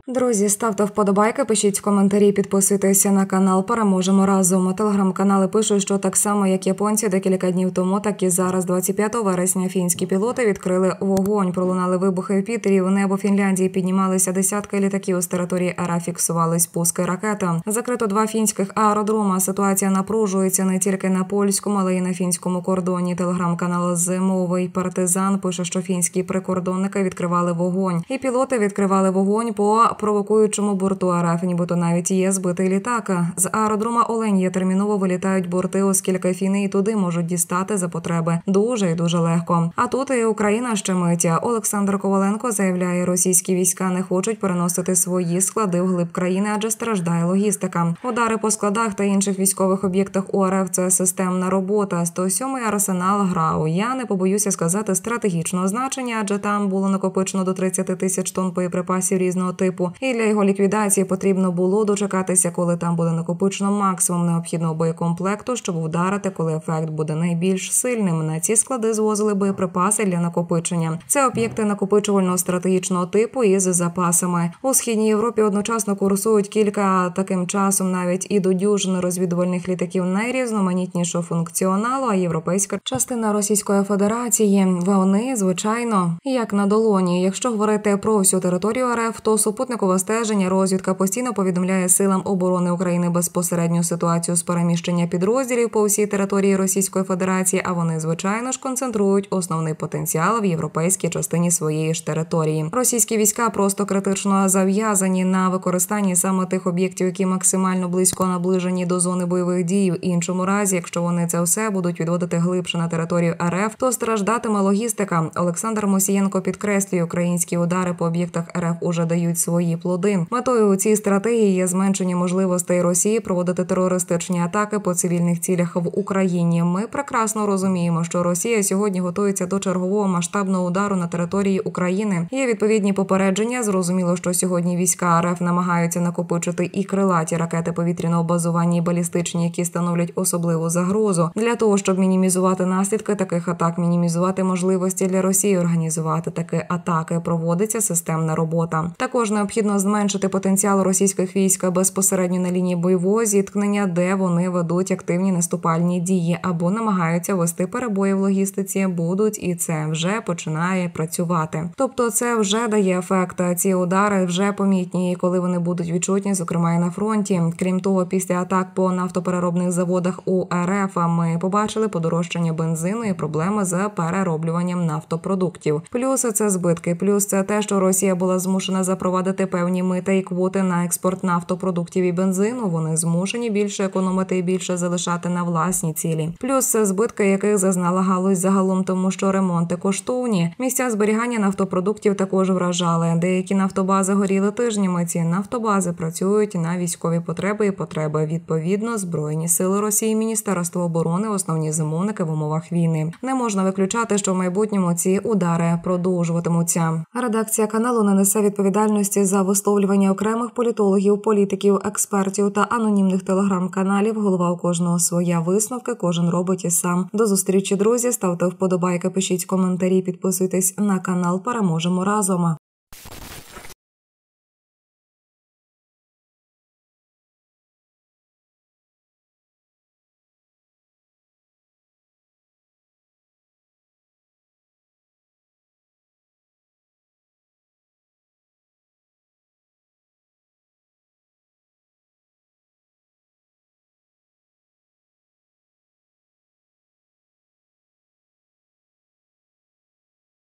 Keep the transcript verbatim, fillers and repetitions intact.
Друзі, ставте вподобайки, пишіть в коментарі, підписуйтеся на канал «Переможемо разом». Телеграм-канали пишуть, що так само, як японці декілька днів тому, так і зараз, двадцять п'ятого вересня, фінські пілоти відкрили вогонь. Пролунали вибухи в Пітері, в небо Фінляндії піднімалися десятки літаків з території РФ, фіксувались пуски ракет. Закрито два фінських аеродрома. Ситуація напружується не тільки на польському, але й на фінському кордоні. Телеграм-канал «Зимовий партизан» пише, що фінські прикордонники відкривали вогонь. І пілоти відкривали вогонь по провокуючому борту РФ, нібито навіть є збитий літак. З аеродрома Оленія терміново вилітають борти, оскільки фіни і туди можуть дістати за потреби дуже і дуже легко. А тут і Україна ще миття. Олександр Коваленко заявляє, російські війська не хочуть переносити свої склади вглиб країни, адже страждає логістика. Удари по складах та інших військових об'єктах у РФ – це системна робота. сто сьомий арсенал ГРАУ. Я не побоюся сказати стратегічного значення, адже там було накопичено до тридцяти тисяч тонн боєприпасів різного типу. І для його ліквідації потрібно було дочекатися, коли там буде накопичено максимум необхідного боєкомплекту, щоб вдарити, коли ефект буде найбільш сильним. На ці склади звозили боєприпаси для накопичення. Це об'єкти накопичувального стратегічного типу із запасами. У Східній Європі одночасно курсують кілька, таким часом навіть і до дюжини розвідувальних літаків найрізноманітнішого функціоналу, а європейська частина Російської Федерації, вони, звичайно, як на долоні. Якщо говорити про всю територію РФ, то супутникове стеження, розвідка постійно повідомляє силам оборони України безпосередню ситуацію з переміщення підрозділів по всій території Російської Федерації, а вони, звичайно ж, концентрують основний потенціал в європейській частині своєї ж території. Російські війська просто критично зав'язані на використанні саме тих об'єктів, які максимально близько наближені до зони бойових дій. В іншому разі, якщо вони це все будуть відводити глибше на територію РФ, то страждатиме логістика. Олександр Мосієнко підкреслює, українські удари по об'єктах РФ уже дають свої плоди. Метою у цій стратегії є зменшення можливостей Росії проводити терористичні атаки по цивільних цілях в Україні. Ми прекрасно розуміємо, що Росія сьогодні готується до чергового масштабного удару на території України. Є відповідні попередження. Зрозуміло, що сьогодні війська РФ намагаються накопичити і крилаті ракети повітряного базування, і балістичні, які становлять особливу загрозу. Для того, щоб мінімізувати наслідки таких атак, мінімізувати можливості для Росії організувати такі атаки, проводиться системна робота. Також необхідно зменшити потенціал російських військ безпосередньо на лінії бойового зіткнення, де вони ведуть активні наступальні дії або намагаються вести перебої в логістиці, будуть, і це вже починає працювати. Тобто це вже дає ефект. Ці удари вже помітні, коли вони будуть відчутні, зокрема і на фронті. Крім того, після атак по нафтопереробних заводах у РФ ми побачили подорожчання бензину і проблеми з перероблюванням нафтопродуктів. Плюс це збитки, плюс це те, що Росія була змушена запровадити певні мита і квоти на експорт нафтопродуктів і бензину. Вони змушені більше економити і більше залишати на власні цілі. Плюс це збитки, яких зазнала галузь загалом, тому що ремонти коштовні. Місця зберігання нафтопродуктів також вражали. Деякі нафтобази горіли тижнями. Ці нафтобази працюють на військові потреби і потреби. Відповідно, Збройні сили Росії, Міністерство оборони – основні замовники в умовах війни. Не можна виключати, що в майбутньому ці удари продовжуватимуться. Редакція каналу не несе відповідальності за висловлювання окремих політологів, політиків, експертів та анонімних телеграм-каналів. Голова у кожного своя, висновки кожен робить і сам. До зустрічі, друзі. Ставте вподобайки, пишіть коментарі, підписуйтесь на канал «Переможемо разом».